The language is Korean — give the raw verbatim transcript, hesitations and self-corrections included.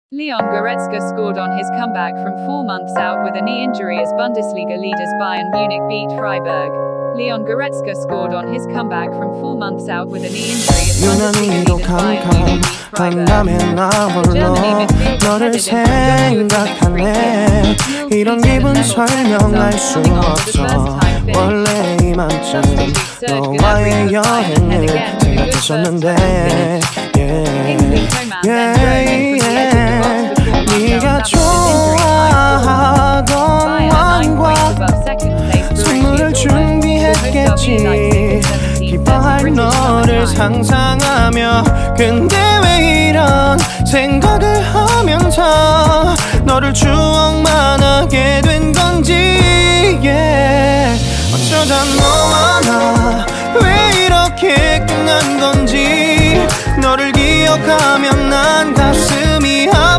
Leon Goretzka scored on his comeback from four months out with a knee injury as Bundesliga leaders Bayern Munich beat Freiburg. Leon Goretzka scored on his comeback from four months out with a knee injury as Bundesliga leaders Bayern Munich beat Freiburg. Germany midfielder 너를 생각하네. 이런 기분 설명할 수 없어. 원래 이만큼 너와의 여행을 생각했었는데 yeah, yeah, yeah. 네가 좋아하던 왕과 선물을 준비했겠지. 기뻐할 너를 상상하며 근데 왜 이런 생각을 하면서 너를 추억만 하게 된 건지 yeah. 어쩌다 너와 나 왜 이렇게 끝난 건지 너를 기억하면 난 가슴이 아파.